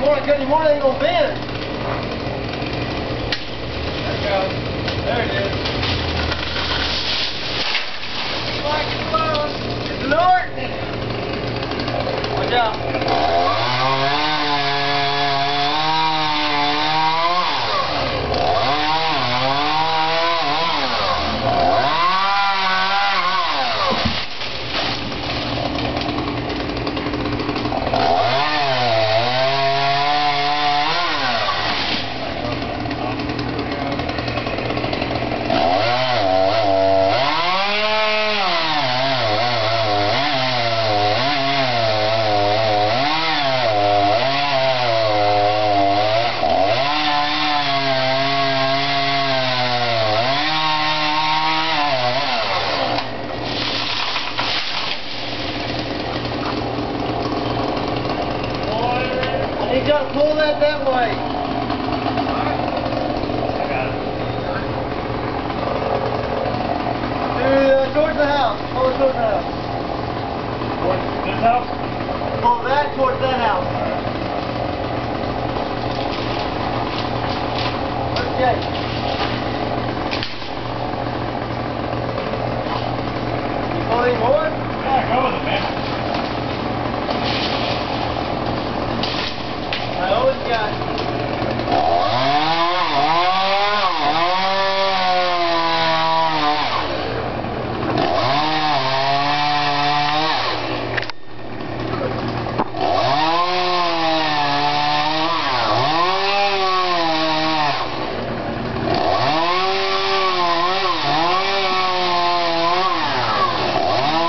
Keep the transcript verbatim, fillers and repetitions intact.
more I cut anymore, they ain't gonna bend. There it goes. There it is. Like it's low. It's Lord. Watch out. I need y'all to pull that that way. I got it. Uh, towards the house. Pull it towards the house. Towards this house? Pull that towards that house. Okay. You pull any more?